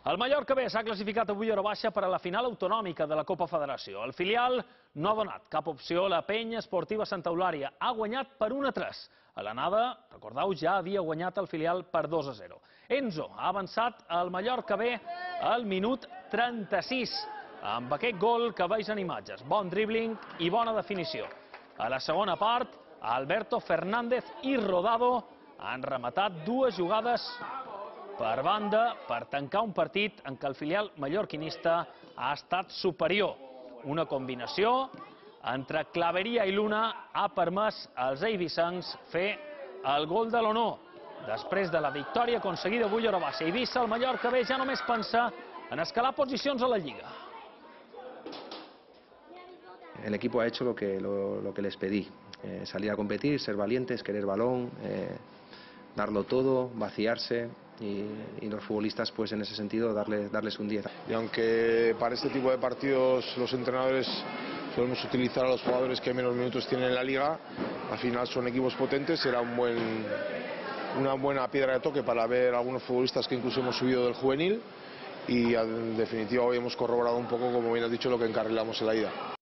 El Mallorca B s'ha classificat avui a hora baixa per a la final autonòmica de la Copa Federació. El filial no ha donat cap opció a la penya esportiva Santa Eulària. Ha guanyat per 1-3. A l'anada, recordeu, ja havia guanyat el filial per 2-0. Enzo ha avançat al Mallorca B al minut 36, amb aquest gol que veus en imatges. Bon dribbling i bona definició. A la segona part, Alberto Fernández i Rodado han rematat dues jugades per banda per tancar un partit en què el filial mallorquinista ha estat superior. Una combinació entre Claveria i Luna ha permès als eivissencs fer el gol de l'honor. Després de la victòria aconseguida avui a hora baixa a Eivissa, el Mallorca B ja només pensa en escalar posicions a la Lliga. El equipo ha hecho lo que les pedí. Salir a competir, ser valientes, querer balón, darlo todo, vaciarse. Y los futbolistas, pues en ese sentido, darles un 10. Y aunque para este tipo de partidos los entrenadores solemos utilizar a los jugadores que menos minutos tienen en la liga, al final son equipos potentes, será una buena piedra de toque para ver a algunos futbolistas que incluso hemos subido del juvenil y en definitiva hoy hemos corroborado un poco, como bien has dicho, lo que encarrilamos en la ida.